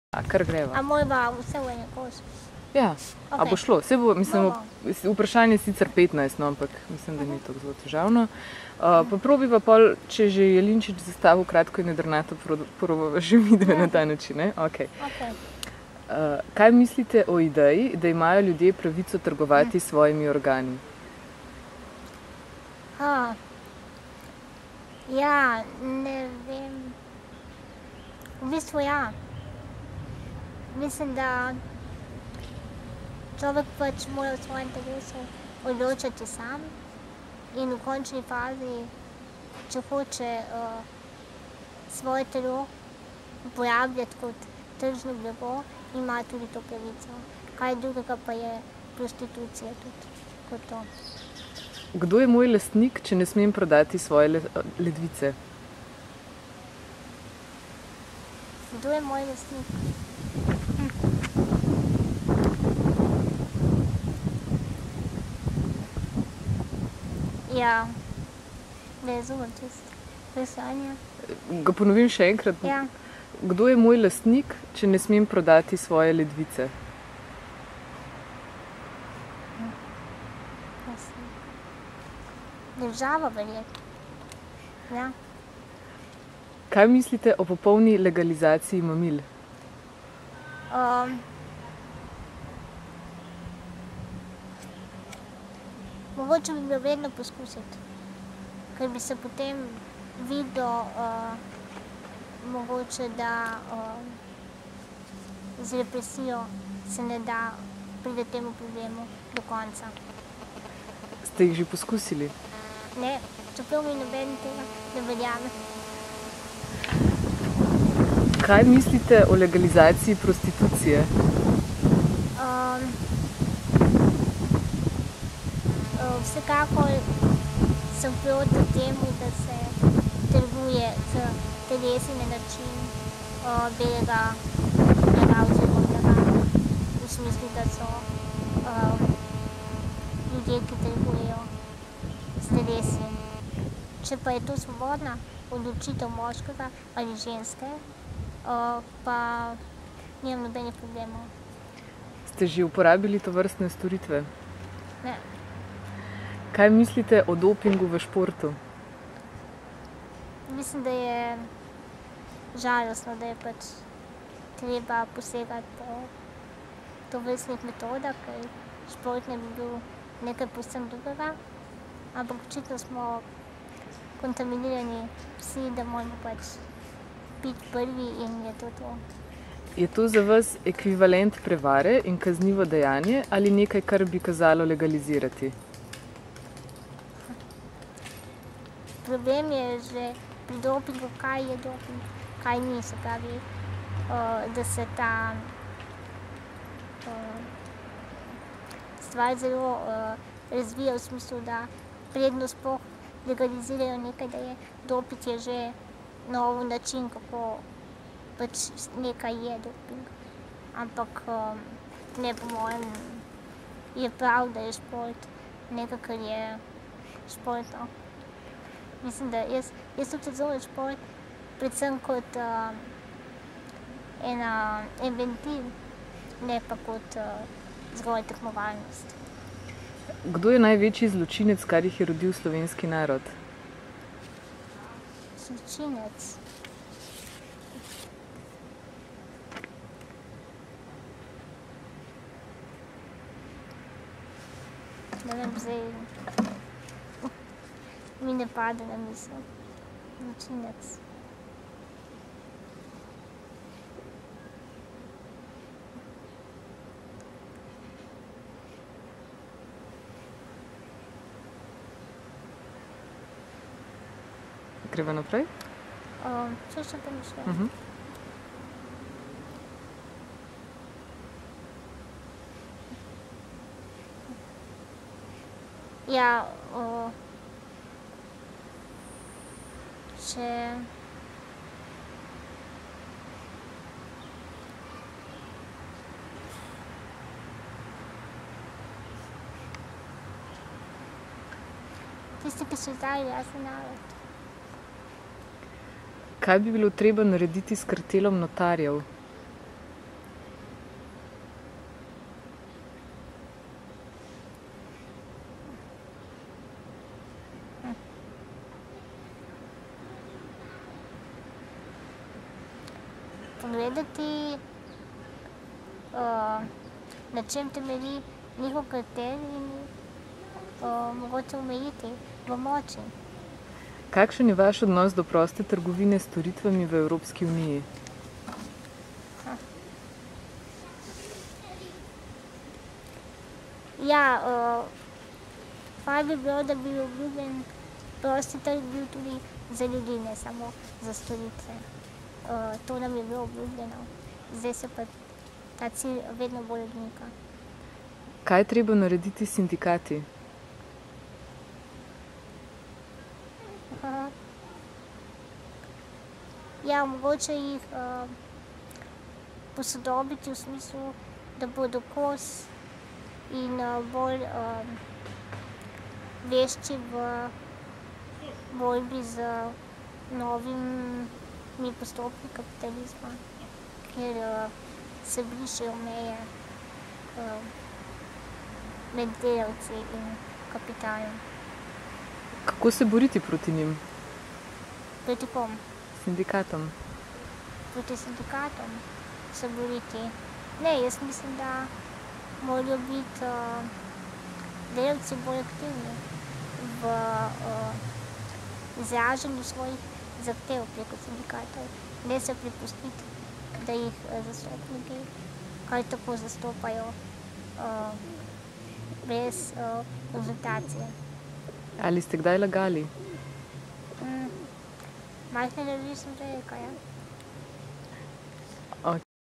Kar greva. A moj ba vse v ene kosu? Ja, a bo šlo. Vse bo, mislim, vprašanje je sicer 15, no, ampak mislim, da ni tako zelo težavno. Pa probiva pol, če že Jelinčič zastavil kratko in jedrnato, probava že midve na ta način, ne? Okej. Kaj mislite o ideji, da imajo ljudje pravico trgovati s svojimi organi? Ja, ne vem. V bistvu ja. Mislim, da človek pač mora v svojem telesu odločati sam in v končni fazi, če hoče svoje telo uporabljati kot tržno blago, ima tudi to pravico. Kaj drugega pa je prostitucija tudi kot to. Kdo je moj lastnik, če ne smem prodati svoje ledvice? Kdo je moj lastnik? Ja, ne razumem čisto vprašanje. Ga ponovim še enkrat? Ja. Kdo je moj lastnik, če ne smem prodati svoje ledvice? Država verjetno. Ja. Kaj mislite o popolni legalizaciji mamil? Mogoče bi bilo vedno poskusiti, ker bi se potem videlo, mogoče, da z represijo se ne da priti temu problemu do konca. Ste jih že poskusili? Ne, čeprav mi noben tega ne verjame. Kaj mislite o legalizaciji prostitucije? Vsekakor sem proti temu, da se trguje s telesi na način belega blaga oziroma blaga. V smislu, da so ljudje, ki trgujejo s telesi. Če pa je to svobodna odločitev moškega ali ženske, pa nimam nobenih problemov. Ste že uporabili tovrstne storitve? Ne. Kaj mislite o dopingu v športu? Mislim, da je žalostno, da je pač treba posegati po tovrstnih metodah, ker šport ne bi bil nekaj povsem drugega, ampak očitno smo kontaminirani vsi, da moramo pač biti prvi in je to to. Je to za vas ekvivalent prevare in kaznivo dejanje ali nekaj, kar bi kazalo legalizirati? Problem je že pri dopingu, kaj je doping, kaj ni, se pravi, da se ta stvar zelo razvija v smislu, da predno sploh legalizirajo nekaj, da je doping je že nov način, kako pač nekaj je doping. Ampak ne, po mojem, je prav, da je šport nekaj, kar je športno. Mislim, da jaz tudi razumem šport predvsem kot en ventil, ne pa kot zgolj tekmovalnost. Kdo je največji zločinec, kar jih je rodil slovenski narod? Zločinec? Ne vem, zdaj mi ne pade na misel. Zločinec. Greva naprej? Še pomišljam. Ja, če tisti, ki so izdali jasen narod. Kaj bi bilo treba narediti s kartelom notarjev? pogledati, na čem temelji njihov kriterij in mogoče omejiti v moči. Kakšen je vaš odnos do proste trgovine s storitvami v Evropski uniji? Ja, fajn bi bilo, da bi obljubljen prosti trg bil tudi za ljudi, ne samo za storitve. To nam je bilo obljubljeno. Zdaj se pa ta cilj vedno bolj odmika. Kaj je treba narediti s sindikati? Ja, mogoče jih posodobiti v smislu, da bodo kos in bolj vešči v borbi z novimi postopki kapitalizma, ker se brišejo meje med delavci in kapitalom. Kako se boriti proti njim? Proti kom? Sindikatom? Proti sindikatom se boriti. Ne, jaz mislim, da morajo biti delavci bolj aktivni v izražanju svojih zahtev preko sindikatov. Ne se prepustiti, da jih zastopniki kar tako zastopajo brez konzultacije. Ali ste kdaj lagali? Majhne ljudi sem že rekla, ja.